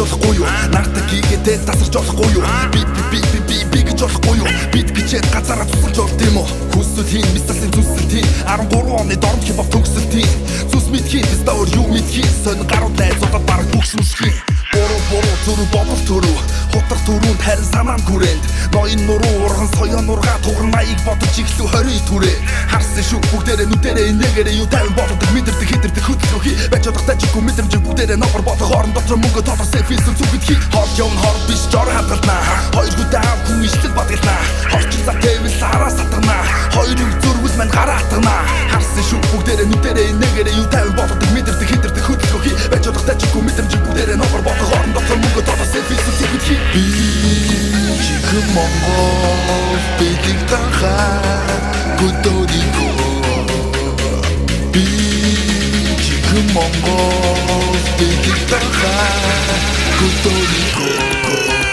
болохгүй юу? Нартай гигэдээ тасарч болохгүй юу? Би гэж болохгүй юу? Бид гэж газараа тусалж болд юм уу? Хүсэл хийн, мисалын зүсэл tiin 13 оны дорд хипхоп төгсөл tiin Зүс мэдхийн, дэстаур юу мэдхийн Сонь гарууд найзуудад бараг бүгшмүшхийн Буруу зүрүү бодол төрөв Хутар түрүүнд харин санаан хүрээнд Ноён нуруу урган соён нургаа тугран маяг бодож ихлүү 20 түрээ Харсан шүг бүгдээрээ нүдэрээ инээгээрээ юу тайван боддог мэдэрдэг хитэрдэг хөдөлгөөхий Байж одох тажиггүй мэдрэмжиг бүгдээрээ ногор бодох орон дотор мөнгө тодор селфисэн зүгэдхий Хол явн хорд биш жор хадгалнаа Хоёр хүдэ аав хүн ижлэл бадгалнаа Хорчин цар тэвэл хараа сатганаа Хоёрын зүргүүл мань гараа атганаа Харсан шүг бүгдээрээ нүдэрээ инээгээрээ юу тайван боддог мэдэрдэг хитэрдэг хөдөлгөөхий Байж одох тажиггүй мэдрэмжиг бүгдээрээ ногор бодох орон дотор мөнгө тодор селфисэн зүгэдхий Би 지금 Монгол бидийг танхаа гүдөөдийгөө Би 지금 Монгол бидийг танхаа гүдөөдийгөө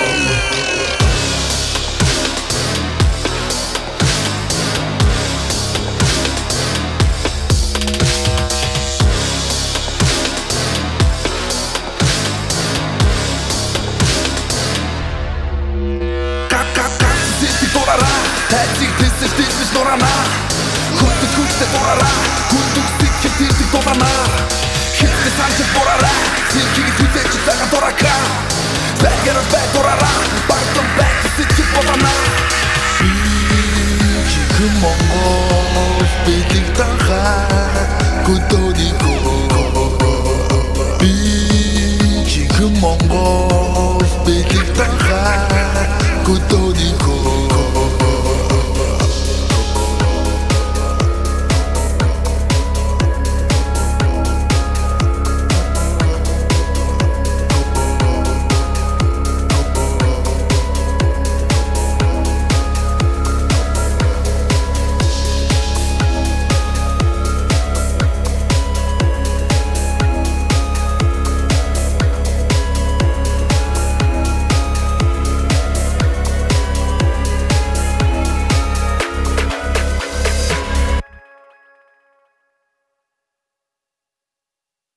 Тайцыг тэсэж дийсэж нуранаа Хүлтэй дураараа Хүндүг сикхэр дийсэг дуланаа Хиттэй санчил бураараа Сикхийг хүлээж цагаан дуракаа Бэгэрэл бэг дураараа Бартон бэг сикхэр буланаа Би 지금 Монгол бидийг танхаа гүдөөдийгөө Би